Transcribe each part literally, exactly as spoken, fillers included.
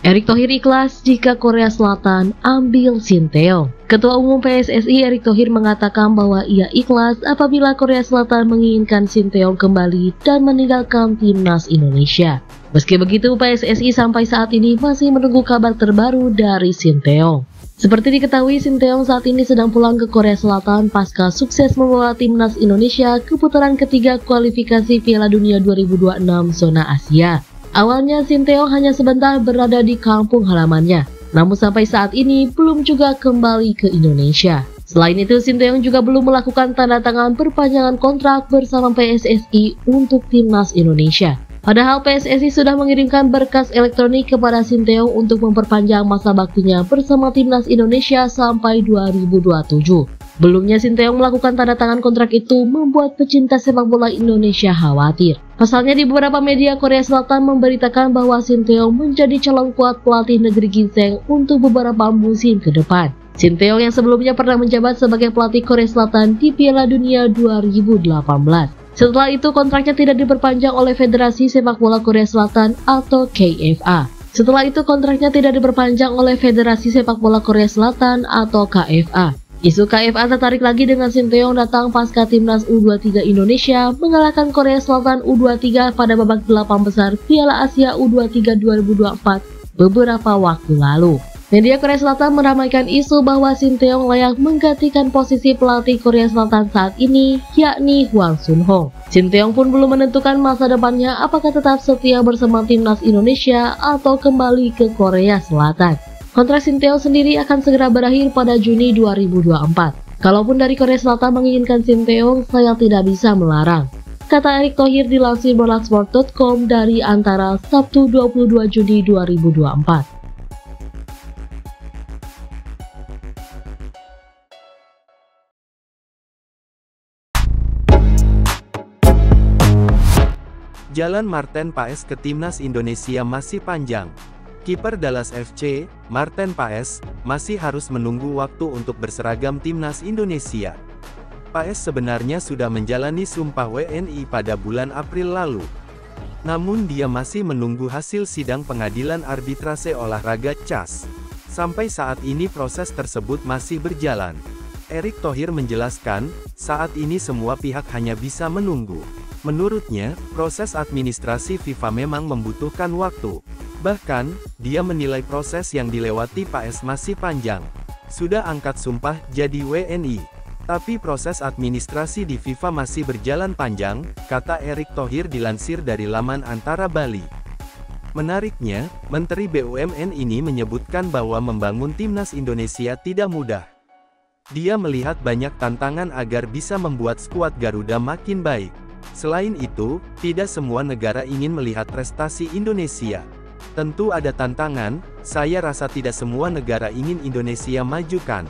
Erick Thohir ikhlas jika Korea Selatan ambil Sinteyong. Ketua Umum P S S I Erick Thohir mengatakan bahwa ia ikhlas apabila Korea Selatan menginginkan Sinteyong kembali dan meninggalkan timnas Indonesia. Meski begitu, P S S I sampai saat ini masih menunggu kabar terbaru dari Sinteyong. Seperti diketahui, Sinteyong saat ini sedang pulang ke Korea Selatan pasca sukses membawa timnas Indonesia ke putaran ketiga kualifikasi Piala Dunia dua ribu dua puluh enam zona Asia. Awalnya Sinteyong hanya sebentar berada di kampung halamannya, namun sampai saat ini belum juga kembali ke Indonesia. Selain itu, Sinteyong juga belum melakukan tanda tangan perpanjangan kontrak bersama P S S I untuk timnas Indonesia. Padahal P S S I sudah mengirimkan berkas elektronik kepada Sinteyong untuk memperpanjang masa baktinya bersama timnas Indonesia sampai dua ribu dua puluh tujuh. Belumnya Sinteyong melakukan tanda tangan kontrak itu membuat pecinta sepak bola Indonesia khawatir. Pasalnya di beberapa media Korea Selatan memberitakan bahwa Sinteyong menjadi calon kuat pelatih negeri ginseng untuk beberapa musim ke depan. Sinteyong yang sebelumnya pernah menjabat sebagai pelatih Korea Selatan di Piala Dunia dua ribu delapan belas. Setelah itu kontraknya tidak diperpanjang oleh Federasi Sepak Bola Korea Selatan atau K F A. Setelah itu kontraknya tidak diperpanjang oleh Federasi Sepak Bola Korea Selatan atau K F A. Isu K F A tertarik lagi dengan Sinteyong datang pasca timnas U dua puluh tiga Indonesia mengalahkan Korea Selatan U dua puluh tiga pada babak delapan besar Piala Asia U dua puluh tiga dua ribu dua puluh empat beberapa waktu lalu. Media Korea Selatan meramaikan isu bahwa Sinteyong layak menggantikan posisi pelatih Korea Selatan saat ini, yakni Hwang Sun-ho. Sinteyong pun belum menentukan masa depannya apakah tetap setia bersama timnas Indonesia atau kembali ke Korea Selatan. Kontrak Sinteyong sendiri akan segera berakhir pada Juni dua ribu dua puluh empat. Kalaupun dari Korea Selatan menginginkan Sinteyong, saya tidak bisa melarang, kata Erick Thohir dilansir bola sport titik com dari Antara Sabtu dua puluh dua Juni dua ribu dua puluh empat. Jalan Marten Paes ke timnas Indonesia masih panjang. Kiper Dallas F C, Marten Paes, masih harus menunggu waktu untuk berseragam timnas Indonesia. Paes sebenarnya sudah menjalani sumpah W N I pada bulan April lalu. Namun dia masih menunggu hasil sidang pengadilan arbitrase olahraga C A S. Sampai saat ini proses tersebut masih berjalan. Erick Thohir menjelaskan, saat ini semua pihak hanya bisa menunggu. Menurutnya, proses administrasi FIFA memang membutuhkan waktu. Bahkan, dia menilai proses yang dilewati Paes masih panjang. Sudah angkat sumpah jadi W N I. Tapi proses administrasi di FIFA masih berjalan panjang, kata Erick Thohir dilansir dari laman Antara Bali. Menariknya, Menteri B U M N ini menyebutkan bahwa membangun timnas Indonesia tidak mudah. Dia melihat banyak tantangan agar bisa membuat skuad Garuda makin baik. Selain itu, tidak semua negara ingin melihat prestasi Indonesia. Tentu ada tantangan, saya rasa tidak semua negara ingin Indonesia majukan.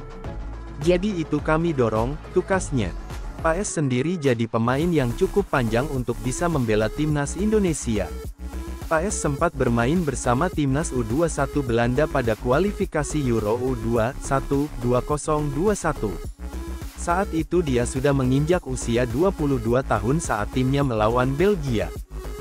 Jadi itu kami dorong, tukasnya. Paes sendiri jadi pemain yang cukup panjang untuk bisa membela timnas Indonesia. Paes sempat bermain bersama timnas U dua puluh satu Belanda pada kualifikasi Euro U dua puluh satu dua ribu dua puluh satu. Saat itu dia sudah menginjak usia dua puluh dua tahun saat timnya melawan Belgia.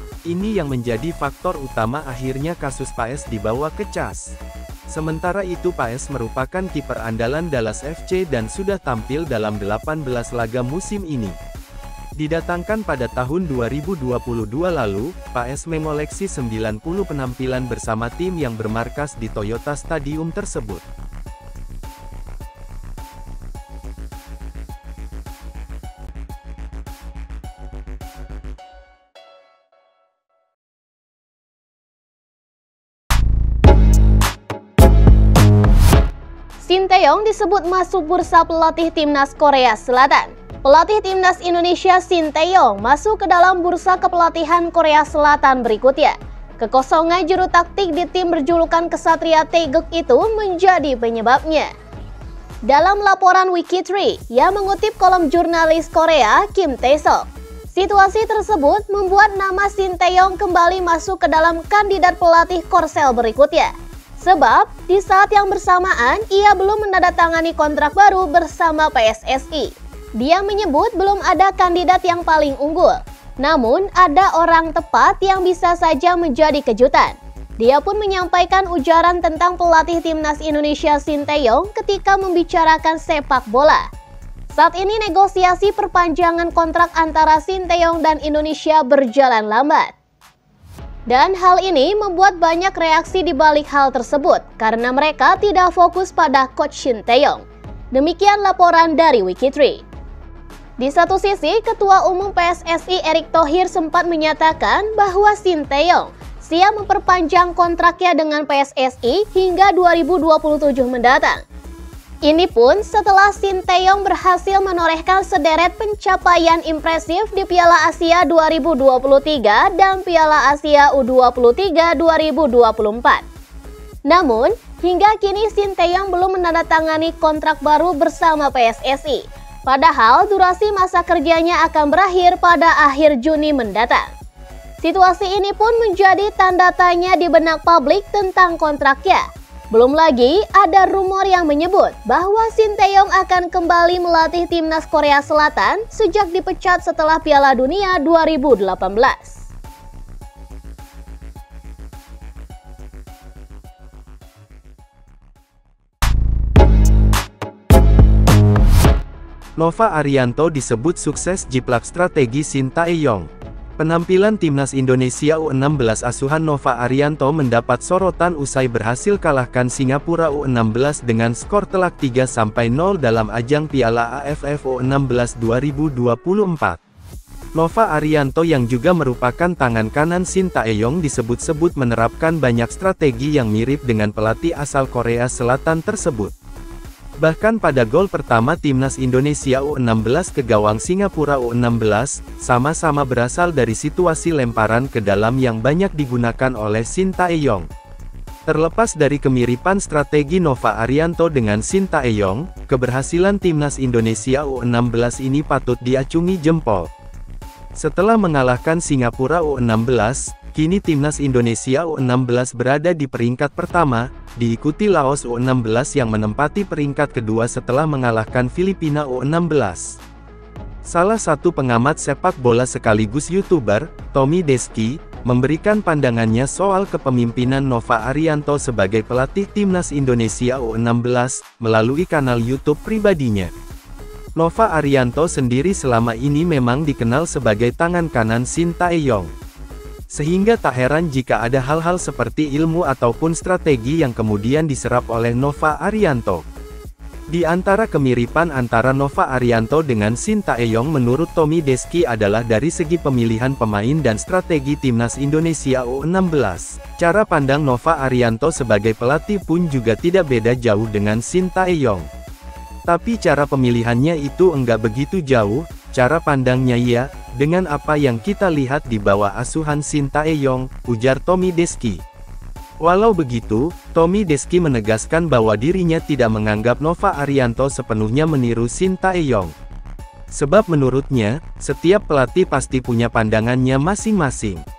Ini yang menjadi faktor utama akhirnya kasus Paes dibawa ke C A S. Sementara itu Paes merupakan kiper andalan Dallas F C dan sudah tampil dalam delapan belas laga musim ini. Didatangkan pada tahun dua ribu dua puluh dua lalu, Paes mengoleksi sembilan puluh penampilan bersama tim yang bermarkas di Toyota Stadium tersebut. Sinteyong disebut masuk bursa pelatih timnas Korea Selatan. Pelatih timnas Indonesia Sinteyong masuk ke dalam bursa kepelatihan Korea Selatan berikutnya. Kekosongan juru taktik di tim berjulukan Ksatria Taeguk itu menjadi penyebabnya. Dalam laporan Wikitree yang mengutip kolom jurnalis Korea Kim Tae-sok, situasi tersebut membuat nama Sinteyong kembali masuk ke dalam kandidat pelatih Korsel berikutnya. Sebab, di saat yang bersamaan, ia belum menandatangani kontrak baru bersama P S S I. Dia menyebut belum ada kandidat yang paling unggul. Namun, ada orang tepat yang bisa saja menjadi kejutan. Dia pun menyampaikan ujaran tentang pelatih timnas Indonesia Sinteyong ketika membicarakan sepak bola. Saat ini negosiasi perpanjangan kontrak antara Sinteyong dan Indonesia berjalan lambat. Dan hal ini membuat banyak reaksi di balik hal tersebut karena mereka tidak fokus pada Coach Sinteyong. Demikian laporan dari Wikitree. Di satu sisi, Ketua Umum P S S I Erick Thohir sempat menyatakan bahwa Sinteyong siap memperpanjang kontraknya dengan P S S I hingga dua ribu dua puluh tujuh mendatang. Ini pun setelah Sinteyong berhasil menorehkan sederet pencapaian impresif di Piala Asia dua ribu dua puluh tiga dan Piala Asia U dua puluh tiga dua ribu dua puluh empat. Namun, hingga kini Sinteyong belum menandatangani kontrak baru bersama P S S I. Padahal durasi masa kerjanya akan berakhir pada akhir Juni mendatang. Situasi ini pun menjadi tanda tanya di benak publik tentang kontraknya. Belum lagi ada rumor yang menyebut bahwa Sinteyong akan kembali melatih timnas Korea Selatan sejak dipecat setelah Piala Dunia dua ribu delapan belas. Nova Arianto disebut sukses jiplak strategi Sinteyong. Penampilan timnas Indonesia U enam belas asuhan Nova Arianto mendapat sorotan usai berhasil kalahkan Singapura U enam belas dengan skor telak tiga nol dalam ajang Piala A F F U enam belas dua ribu dua puluh empat. Nova Arianto yang juga merupakan tangan kanan Sinteyong disebut-sebut menerapkan banyak strategi yang mirip dengan pelatih asal Korea Selatan tersebut. Bahkan pada gol pertama timnas Indonesia U enam belas ke gawang Singapura U enam belas, sama-sama berasal dari situasi lemparan ke dalam yang banyak digunakan oleh Sinteyong. Terlepas dari kemiripan strategi Nova Arianto dengan Sinteyong, keberhasilan timnas Indonesia U enam belas ini patut diacungi jempol. Setelah mengalahkan Singapura U enam belas, kini timnas Indonesia U enam belas berada di peringkat pertama, diikuti Laos U enam belas yang menempati peringkat kedua setelah mengalahkan Filipina U enam belas. Salah satu pengamat sepak bola sekaligus YouTuber, Tommy Deski, memberikan pandangannya soal kepemimpinan Nova Arianto sebagai pelatih timnas Indonesia U enam belas, melalui kanal YouTube pribadinya. Nova Arianto sendiri selama ini memang dikenal sebagai tangan kanan Sinteyong. Sehingga tak heran jika ada hal-hal seperti ilmu ataupun strategi yang kemudian diserap oleh Nova Arianto. Di antara kemiripan antara Nova Arianto dengan Sinteyong menurut Tommy Deski adalah dari segi pemilihan pemain dan strategi timnas Indonesia U enam belas. Cara pandang Nova Arianto sebagai pelatih pun juga tidak beda jauh dengan Sinteyong. Tapi cara pemilihannya itu enggak begitu jauh, cara pandangnya ya, dengan apa yang kita lihat di bawah asuhan Sinteyong, ujar Tommy Deski. Walau begitu, Tommy Deski menegaskan bahwa dirinya tidak menganggap Nova Arianto sepenuhnya meniru Sinteyong. Sebab menurutnya, setiap pelatih pasti punya pandangannya masing-masing.